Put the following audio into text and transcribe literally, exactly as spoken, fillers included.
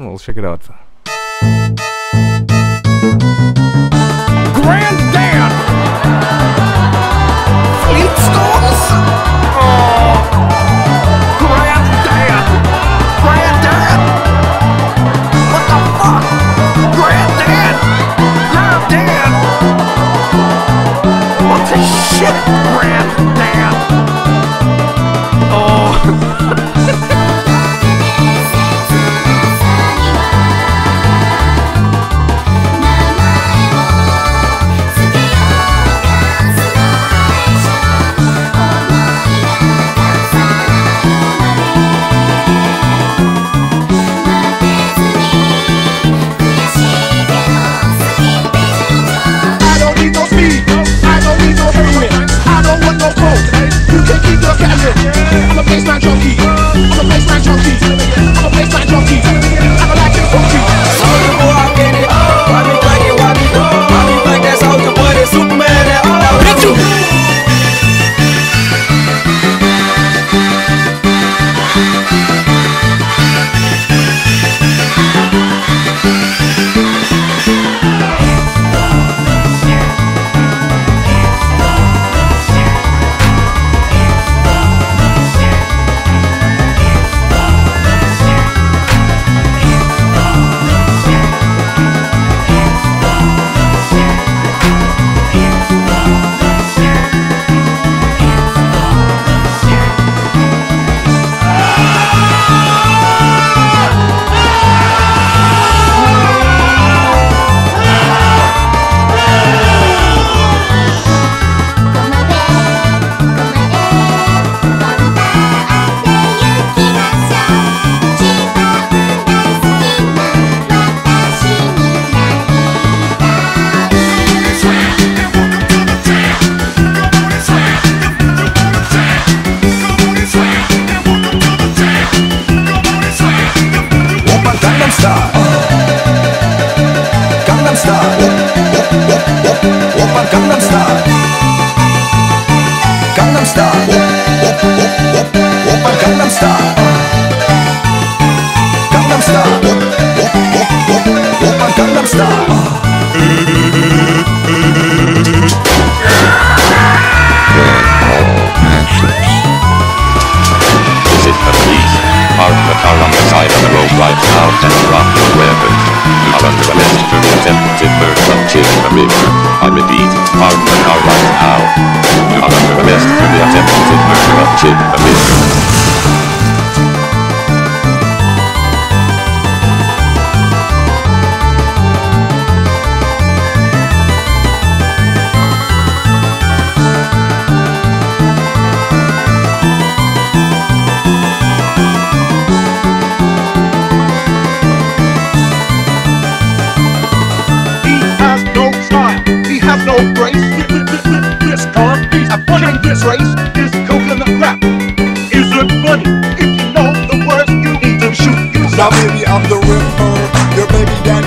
Well, let's check it out. Granddad! Flintstones? Oh, Granddad! Granddad! What the fuck? Granddad! Granddad! What the shit, Granddad? Oh. I'm a baseline junkie. I'm a baseline junkie. I'm a baseline junkie. I'm a Latin funky. Soulja Boy, I get it. Why me like it? Why me? Why me like that Soulja Boy? That Superman? That all hit you. I repeat, pardon the car right now. You are under arrest for the attempted murder of Chip the Mister. No grace, this car piece of fun in this race. This coconut rap isn't funny. If you know the words, you need to shoot yourself. Now baby, I'm the ripper, your baby daddy.